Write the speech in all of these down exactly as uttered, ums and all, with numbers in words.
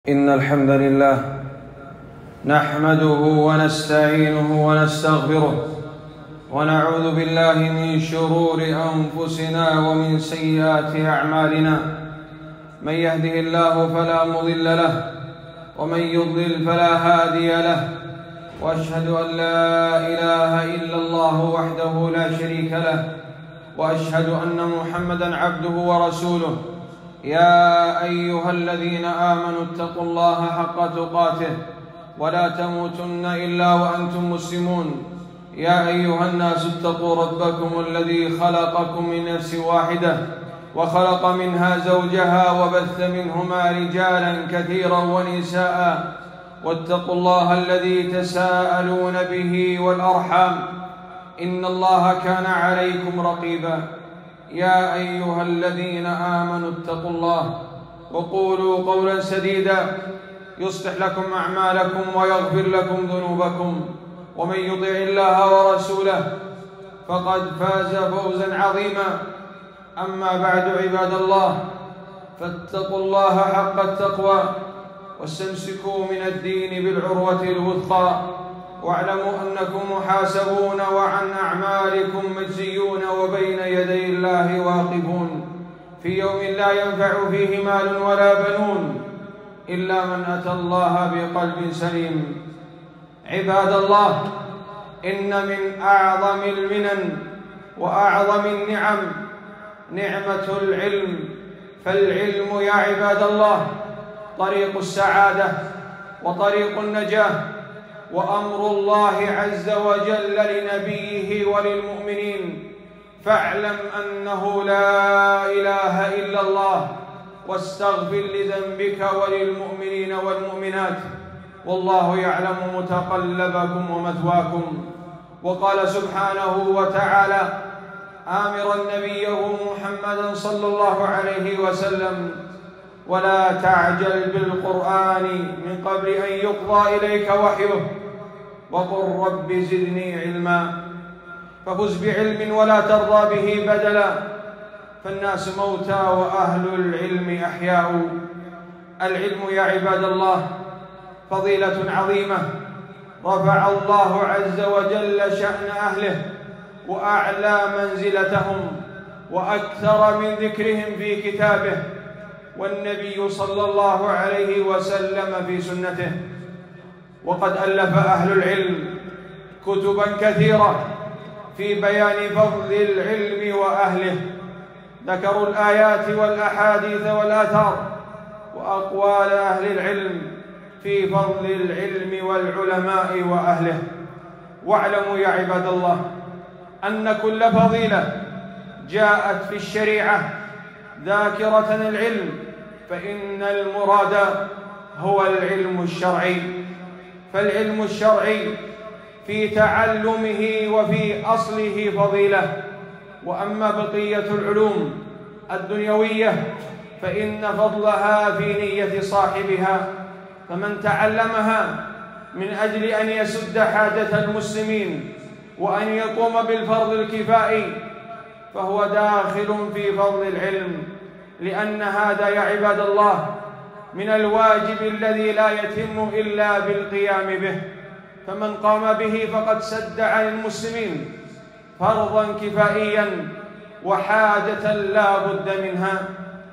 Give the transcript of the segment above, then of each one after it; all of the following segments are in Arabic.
إن الحمد لله نحمده ونستعينه ونستغفره ونعوذ بالله من شرور أنفسنا ومن سيئات أعمالنا. من يهده الله فلا مضل له ومن يضلل فلا هادي له، وأشهد أن لا إله إلا الله وحده لا شريك له، وأشهد أن محمدًا عبده ورسوله. يا أيها الذين آمنوا اتقوا الله حق تقاته ولا تموتن إلا وأنتم مسلمون. يا أيها الناس اتقوا ربكم الذي خلقكم من نفس واحدة وخلق منها زوجها وبث منهما رجالا كثيرا ونساء، واتقوا الله الذي تساءلون به والأرحام إن الله كان عليكم رقيبا. يا أيها الذين آمنوا اتقوا الله وقولوا قولا سديدا يصلح لكم أعمالكم ويغفر لكم ذنوبكم، ومن يطع الله ورسوله فقد فاز فوزا عظيما. أما بعد، عباد الله، فاتقوا الله حق التقوى واستمسكوا من الدين بالعروة الوثقى، واعلموا أنكم محاسبون وعن أعمالكم مجزيون وبين يدي الله واقفون في يوم لا ينفع فيه مال ولا بنون إلا من أتى الله بقلب سليم. عباد الله، إن من أعظم المنن وأعظم النعم نعمة العلم، فالعلم يا عباد الله طريق السعادة وطريق النجاة، وأمر الله عز وجل لنبيه وللمؤمنين: فاعلم أنه لا إله إلا الله واستغفر لذنبك وللمؤمنين والمؤمنات والله يعلم متقلبكم ومثواكم. وقال سبحانه وتعالى آمرا نبيه محمدا صلى الله عليه وسلم: ولا تعجل بالقرآن من قبل أن يقضى إليك وحيه وقل رب زدني علما. ففز بعلم ولا ترضى به بدلا، فالناس موتى وأهل العلم أحياء. العلم يا عباد الله فضيلة عظيمة رفع الله عز وجل شأن أهله وأعلى منزلتهم وأكثر من ذكرهم في كتابه، والنبي صلى الله عليه وسلم في سنته. وقد ألف أهل العلم كتبا كثيرة في بيان فضل العلم وأهله، ذكروا الآيات والأحاديث والآثار وأقوال أهل العلم في فضل العلم والعلماء وأهله. واعلموا يا عباد الله أن كل فضيلة جاءت في الشريعة ذاكرة العلم فإن المراد هو العلم الشرعي، فالعلم الشرعي في تعلمه وفي أصله فضيلة. وأما بقية العلوم الدنيوية فإن فضلها في نية صاحبها، فمن تعلمها من أجل أن يسد حاجة المسلمين وأن يقوم بالفرض الكفائي فهو داخل في فضل العلم، لأن هذا يا عباد الله من الواجب الذي لا يتم إلا بالقيام به، فمن قام به فقد سد عن المسلمين فرضا كفائيا وحاجة لا بد منها.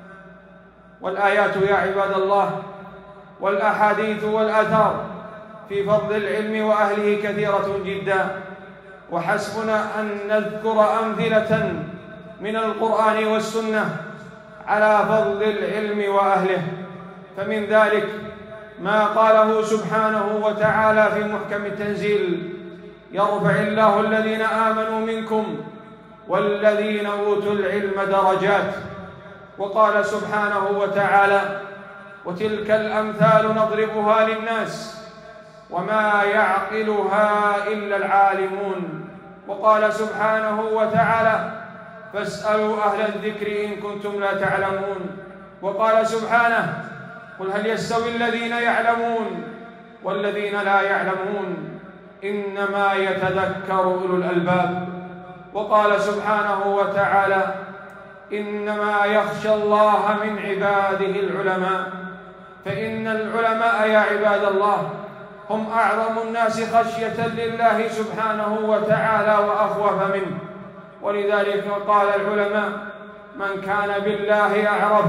والآيات يا عباد الله والأحاديث والآثار في فضل العلم وأهله كثيرة جدا، وحسبنا أن نذكر أمثلة من القرآن والسنة على فضل العلم وأهله. فمن ذلك ما قاله سبحانه وتعالى في محكم التنزيل: يرفع الله الذين آمنوا منكم والذين أوتوا العلم درجات. وقال سبحانه وتعالى: وتلك الأمثال نضربها للناس وما يعقلها إلا العالمون. وقال سبحانه وتعالى: فاسألوا أهل الذكر إن كنتم لا تعلمون. وقال سبحانه: قل هل يستوي الذين يعلمون والذين لا يعلمون إنما يتذكر أولو الألباب. وقال سبحانه وتعالى: إنما يخشى الله من عباده العلماء. فإن العلماء يا عباد الله هم أعظم الناس خشية لله سبحانه وتعالى وأخوف منه. ولذلك قال العلماء: من كان بالله أعرف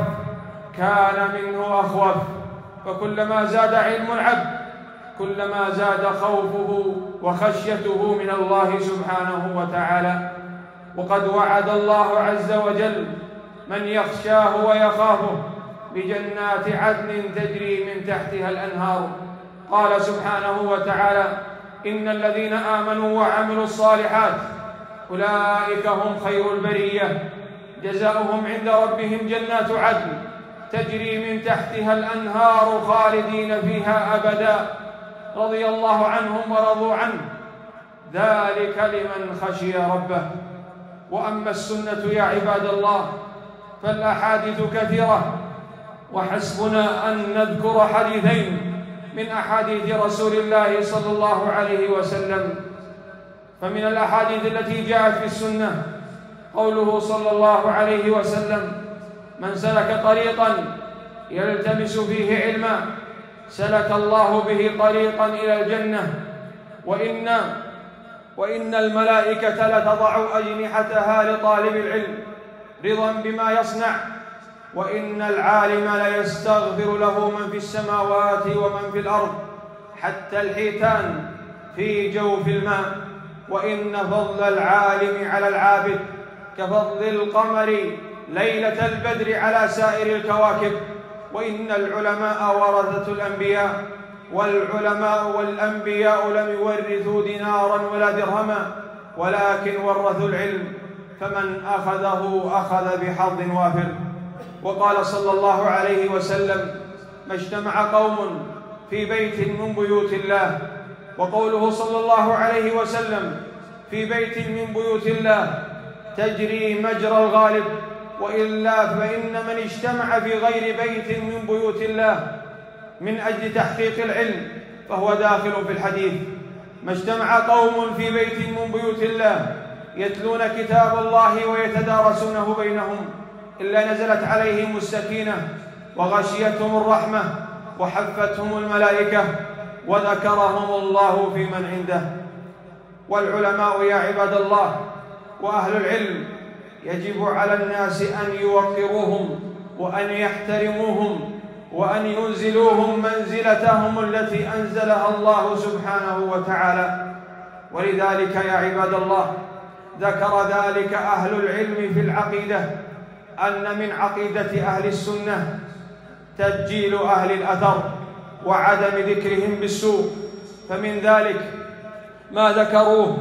كان منه أخوف. فكلما زاد علم العبد كلما زاد خوفه وخشيته من الله سبحانه وتعالى. وقد وعد الله عز وجل من يخشاه ويخافه بجنات عدن تجري من تحتها الأنهار. قال سبحانه وتعالى: إن الذين آمنوا وعملوا الصالحات أولئك هم خير البرية جزاؤهم عند ربهم جنات عدن تجري من تحتها الأنهار خالدين فيها أبدا رضي الله عنهم ورضوا عنه ذلك لمن خشي ربه. وأما السنة يا عباد الله فالأحاديث كثيرة، وحسبنا أن نذكر حديثين من أحاديث رسول الله صلى الله عليه وسلم. فمن الأحاديث التي جاءت في السنة قوله صلى الله عليه وسلم: من سلك طريقا يلتمس فيه علما سلك الله به طريقا إلى الجنة، وإن وإن الملائكة لتضع أجنحتها لطالب العلم رضا بما يصنع، وإن العالم ليستغفر له من في السماوات ومن في الأرض حتى الحيتان في جوف الماء، وإن فضل العالم على العابد كفضل القمر ليلة البدر على سائر الكواكب، وإن العلماء ورثة الأنبياء، والعلماء والأنبياء لم يورثوا دينارا ولا درهما ولكن ورثوا العلم، فمن أخذه أخذ بحظ وافر. وقال صلى الله عليه وسلم: ما اجتمع قوم في بيت من بيوت الله. وقوله صلى الله عليه وسلم: في بيت من بيوت الله تجري مجرى الغالب، وإلا فإن من اجتمع في غير بيت من بيوت الله من أجل تحقيق العلم فهو داخل في الحديث. ما اجتمع قوم في بيت من بيوت الله يتلون كتاب الله ويتدارسونه بينهم إلا نزلت عليهم السكينة وغشيتهم الرحمة وحفتهم الملائكة وذكرهم الله في من عنده. والعلماء يا عباد الله وأهل العلم يجب على الناس أن يوقروهم وأن يحترموهم وأن ينزلوهم منزلتهم التي أنزلها الله سبحانه وتعالى. ولذلك يا عباد الله ذكر ذلك أهل العلم في العقيدة أن من عقيدة أهل السنة تسجيل أهل الأثر وعدم ذكرهم بالسوء. فمن ذلك ما ذكروه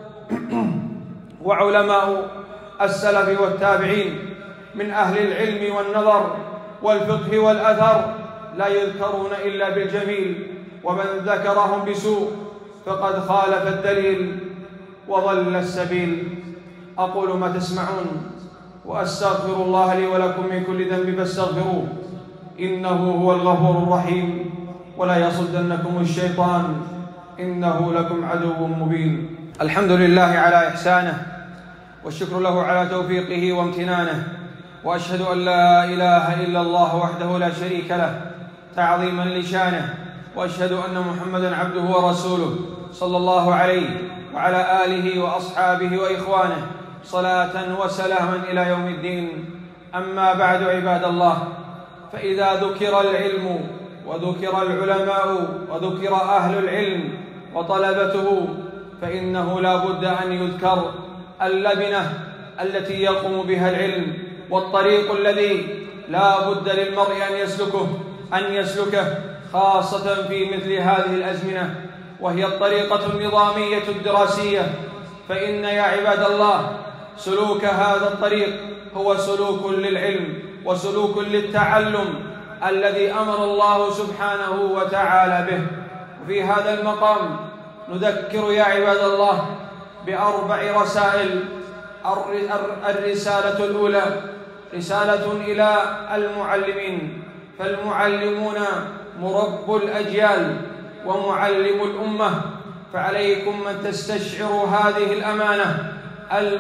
وعلماء السلف والتابعين من أهل العلم والنظر والفقه والأثر لا يذكرون إلا بالجميل، ومن ذكرهم بسوء فقد خالف الدليل وضل السبيل. أقول ما تسمعون وأستغفر الله لي ولكم من كل ذنب فاستغفروه إنه هو الغفور الرحيم، ولا يصدنكم الشيطان إنه لكم عدو مبين. الحمد لله على إحسانه، والشكر له على توفيقه وامتنانه، وأشهد أن لا إله إلا الله وحده لا شريك له تعظيما لشانه، وأشهد أن محمدا عبده ورسوله صلى الله عليه وعلى آله وأصحابه وإخوانه صلاة وسلاما إلى يوم الدين. أما بعد عباد الله، فإذا ذكر العلم وذكر العلماء وذكر أهل العلم وطلبته فإنه لا بد أن يذكر اللبنة التي يقوم بها العلم، والطريق الذي لا بد للمرء أن يسلكه أن يسلكه خاصة في مثل هذه الأزمنة، وهي الطريقة النظامية الدراسية. فإن يا عباد الله سلوك هذا الطريق هو سلوك للعلم وسلوك للتعلم الذي أمر الله سبحانه وتعالى به. وفي هذا المقام نذكر يا عباد الله بأربع رسائل. الرسالة الأولى رسالة إلى المعلمين، فالمعلمون مرب الأجيال ومعلم الأمة، فعليكم أن تستشعروا هذه الأمانة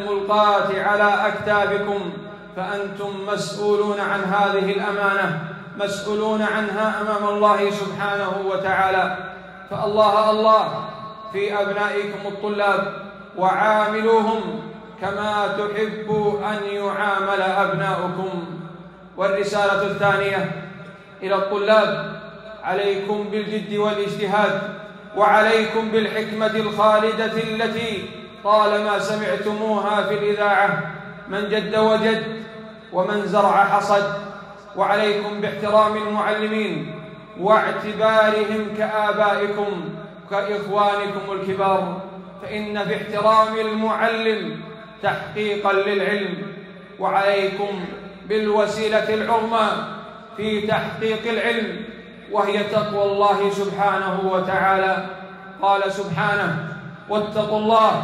الملقاة على أكتافكم، فأنتم مسؤولون عن هذه الأمانة مسؤولون عنها أمام الله سبحانه وتعالى. فالله الله في أبنائكم الطلاب، وعاملوهم كما تحب أن يعامل أبناؤكم. والرسالة الثانية إلى الطلاب: عليكم بالجد والاجتهاد، وعليكم بالحكمة الخالدة التي طالما سمعتموها في الإذاعة: من جد وجد، ومن زرع حصد. وعليكم باحترام المعلمين واعتبارهم كآبائكم كإخوانكم الكبار، فإن في احترام المعلم تحقيقا للعلم. وعليكم بالوسيلة العظمى في تحقيق العلم، وهي تقوى الله سبحانه وتعالى. قال سبحانه: واتقوا الله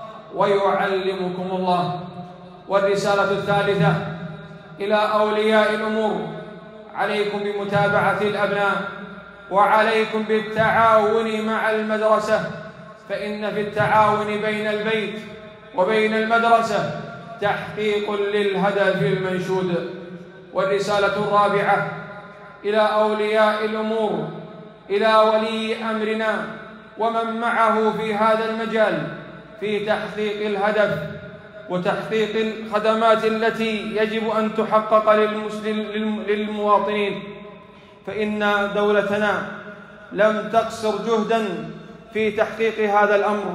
ويعلمكم الله. والرسالة الثالثة إلى أولياء الأمور: عليكم بمتابعة الأبناء، وعليكم بالتعاون مع المدرسة، فإن في التعاون بين البيت وبين المدرسة تحقيق للهدف المنشود. والرسالة الرابعة إلى أولياء الأمور: إلى ولي أمرنا ومن معه في هذا المجال في تحقيق الهدف وتحقيق الخدمات التي يجب أن تحقق للمواطنين، فإن دولتنا لم تقصر جهدا في تحقيق هذا الأمر،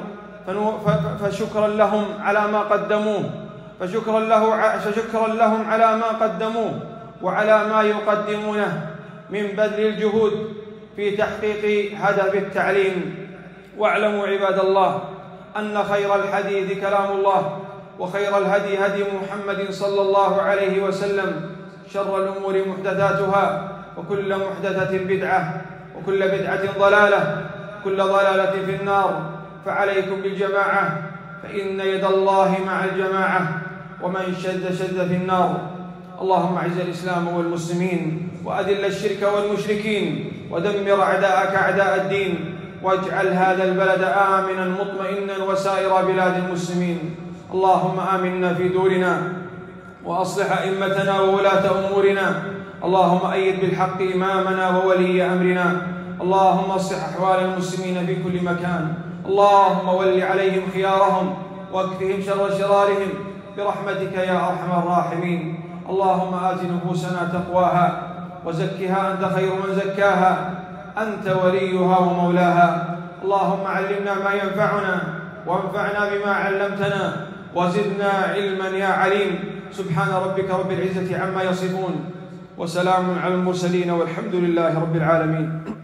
فشكرا لهم على ما قدموه فشكرا, له فشكرا لهم على ما قدموه وعلى ما يقدمونه من بذل الجهود في تحقيق هدف التعليم. واعلموا عباد الله أن خير الحديث كلام الله، وخير الهدي هدي محمد صلى الله عليه وسلم، شر الأمور محدثاتها، وكل محدثة بدعة، وكل بدعة ضلالة، كل ضلالة في النار. فعليكم بالجماعة، فإن يد الله مع الجماعة، ومن شد شد في النار. اللهم أعز الإسلام والمسلمين، وأذل الشرك والمشركين، ودمر أعداءك أعداء الدين، واجعل هذا البلد آمنا مطمئنا وسائر بلاد المسلمين. اللهم آمنا في دورنا، وأصلح أئمتنا وولاة أمورنا. اللهم أيد بالحق إمامنا وولي أمرنا. اللهم اصلح أحوال المسلمين في كل مكان. اللهم ول عليهم خيارهم، واكفهم شر شرارهم برحمتك يا أرحم الراحمين. اللهم آت نفوسنا تقواها، وزكها أنت خير من زكاها، أنت وليها ومولاها. اللهم علمنا ما ينفعنا، وانفعنا بما علمتنا، وزدنا علما يا عليم. سبحان ربك رب العزة عما يصفون، وسلام على المرسلين، والحمد لله رب العالمين.